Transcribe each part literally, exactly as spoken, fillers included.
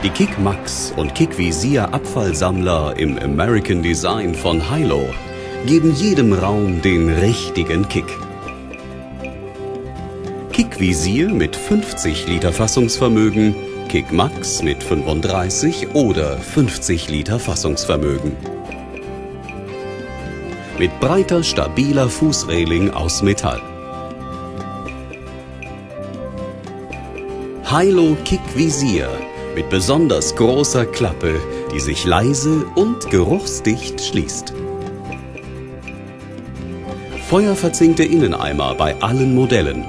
Die Kick Max und Kick Visier Abfallsammler im American Design von Hilo geben jedem Raum den richtigen Kick. Kick Visier mit fünfzig Liter Fassungsvermögen, Kick Max mit fünfunddreißig oder fünfzig Liter Fassungsvermögen. Mit breiter, stabiler Fußreling aus Metall. Hilo Kick Visier mit besonders großer Klappe, die sich leise und geruchsdicht schließt. Feuerverzinkte Inneneimer bei allen Modellen.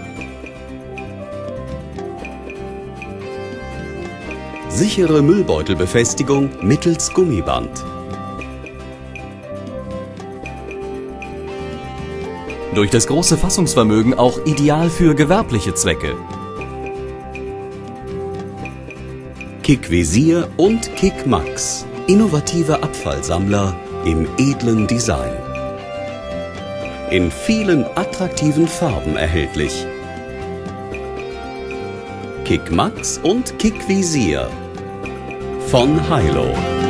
Sichere Müllbeutelbefestigung mittels Gummiband. Durch das große Fassungsvermögen auch ideal für gewerbliche Zwecke. Kick Visier und Kick Max. Innovative Abfallsammler im edlen Design. In vielen attraktiven Farben erhältlich. Kick Max und Kick Visier von Hilo.